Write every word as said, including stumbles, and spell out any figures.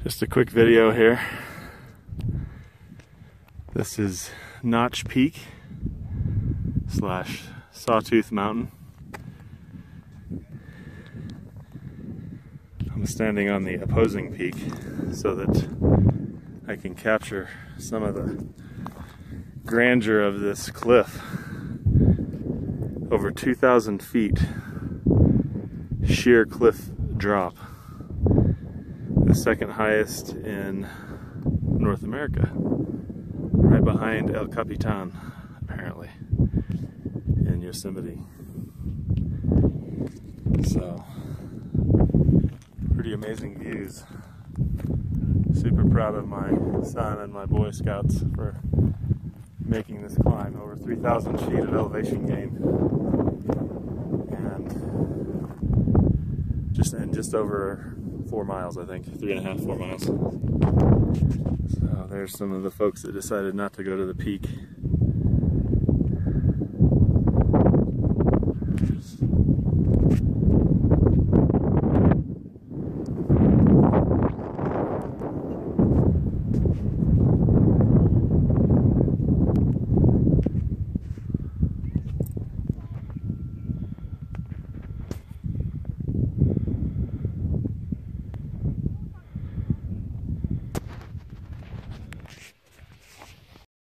Just a quick video here. This is Notch Peak slash Sawtooth Mountain. I'm standing on the opposing peak so that I can capture some of the grandeur of this cliff. Over two thousand feet sheer cliff drop. The second highest in North America, right behind El Capitan, apparently, in Yosemite. So, pretty amazing views. Super proud of my son and my Boy Scouts for making this climb. Over three thousand feet of elevation gain, and just and just over four miles, I think, three and a half, four miles. So there's some of the folks that decided not to go to the peak.